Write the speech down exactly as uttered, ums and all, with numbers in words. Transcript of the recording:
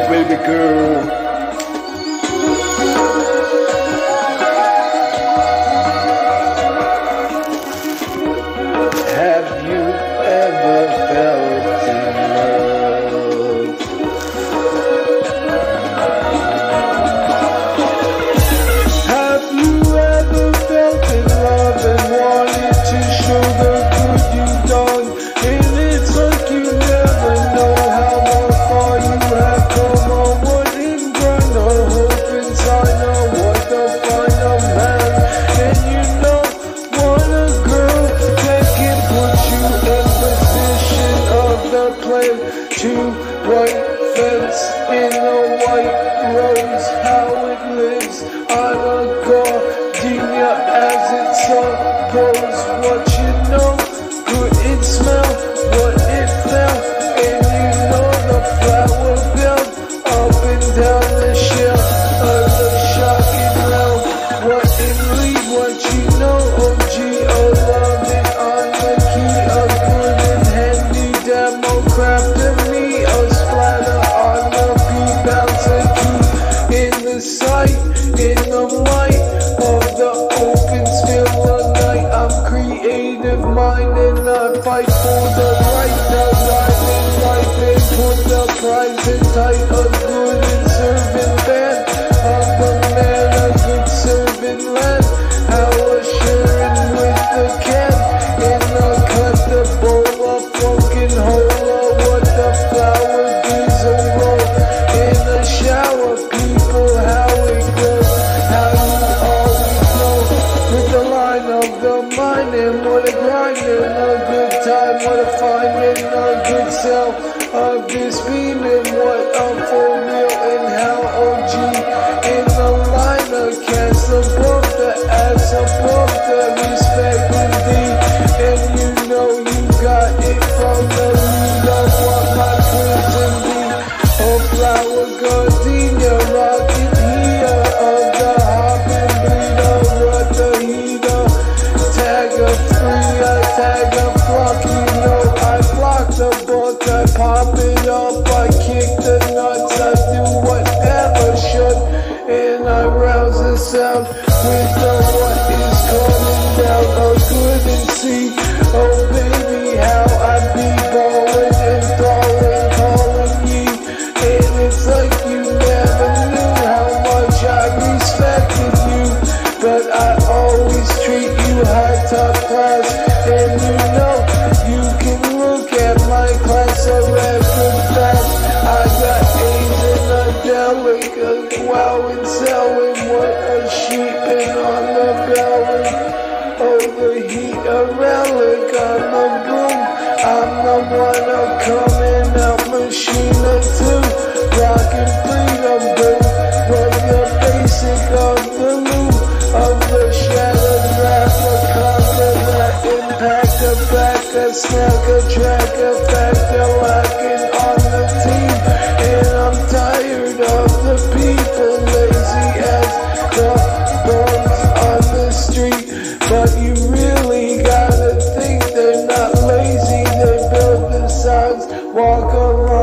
baby girl. Have you ever felt in love? Have you ever felt in love and wanted to show the good you've done? And it's like you never know how far you have come. On what in grind, on hope inside, on what the final man. And you know, want a girl that can put you in position of the plan. Two white fence in a white rose, how it lives on a gardenia as it's supposed. What you know, couldn't smell what it felt. And you know the flower built up and down the shelf of the shocking realm. What it leave, what you know, O G O love it on the key of good and handy demo craft to me, a splatter on the beat, bounce a key in the sight, in the light of the open still of night. I'm creative mind and I fight for the right, the right and life and put the prize in tight. A good and serving band of the man, a good serving land. How assuring with the can in the cut, the bowl of broken hole of what the flower gives a roll in the shower. People, how it goes, how you always know with the line of the mind. And what a grind and a good time, what a find and a good sell of this beam. And what a for real and how O G in the line of cast above the ass above the respect indeed. And you know you got it from the lead of what my prison be. Oh flower gardenia rocket here of the hopping bleeder of the heater. Tag a three, I tag a flock, you know I block the book, I pop it up, I kick the nuts, I do whatever should, and I rouse the sound with the what is calling down a good and see. Oh baby, how I be ballin' and throwing, calling ye, and it's like you never knew how much I respected you, but I always treat you high top class. And you know you can look at my class of record fast. I got A's in a delicate, wow and selling what a sheep and on the belly. Oh the heat a relic on the boom. I'm the one I'm coming out machine or two. Rockin' freedom boom. But the basic of the loop of the shattered rapper, conquer that impact, a back, a snack, a track, a factor, lacking on the team. And I'm tired of the people lazy as the bums on the street. But you really gotta think they're not lazy, they build the signs, walk around.